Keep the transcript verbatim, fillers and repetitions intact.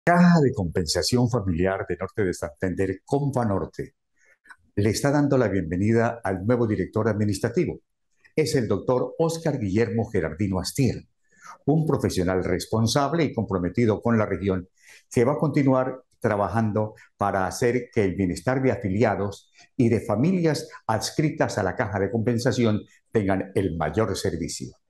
Caja de Compensación Familiar de Norte de Santander, Norte, le está dando la bienvenida al nuevo director administrativo. Es el doctor Óscar Guillermo Gerardino Astier, un profesional responsable y comprometido con la región que va a continuar trabajando para hacer que el bienestar de afiliados y de familias adscritas a la Caja de Compensación tengan el mayor servicio.